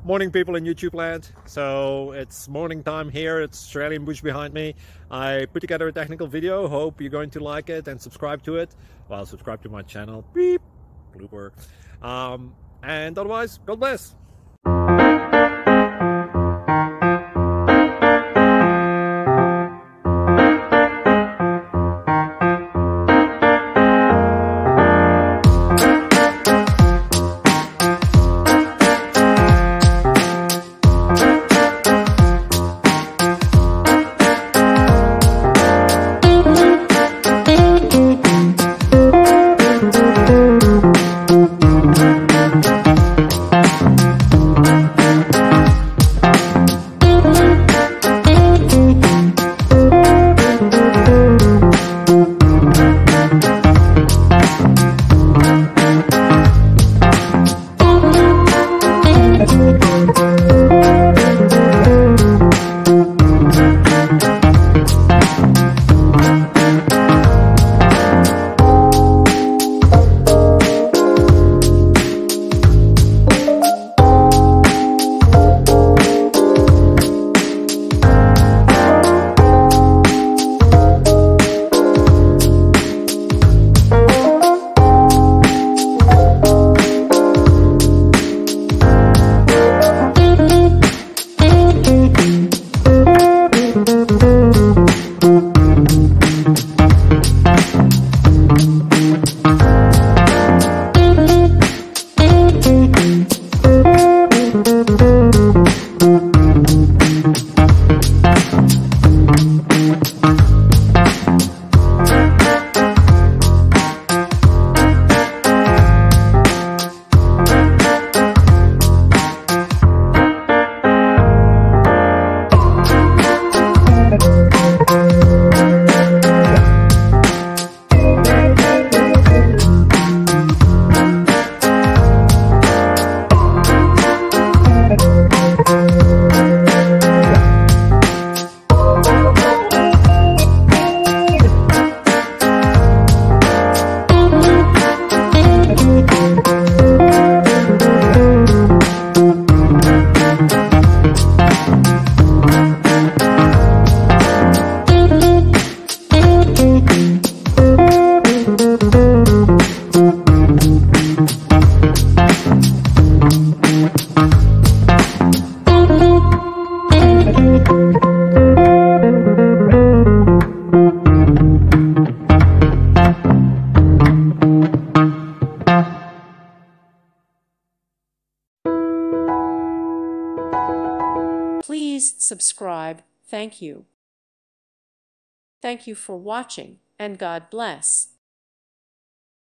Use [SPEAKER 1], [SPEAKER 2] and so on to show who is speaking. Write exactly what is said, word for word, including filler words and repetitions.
[SPEAKER 1] Morning, people in YouTube land. So it's morning time here. It's Australian bush behind me. I put together a technical video. Hope you're going to like it and subscribe to it. Well, subscribe to my channel. Beep. Blooper. Um, and otherwise, God bless.
[SPEAKER 2] Please subscribe. Thank you. Thank you for watching, and God bless.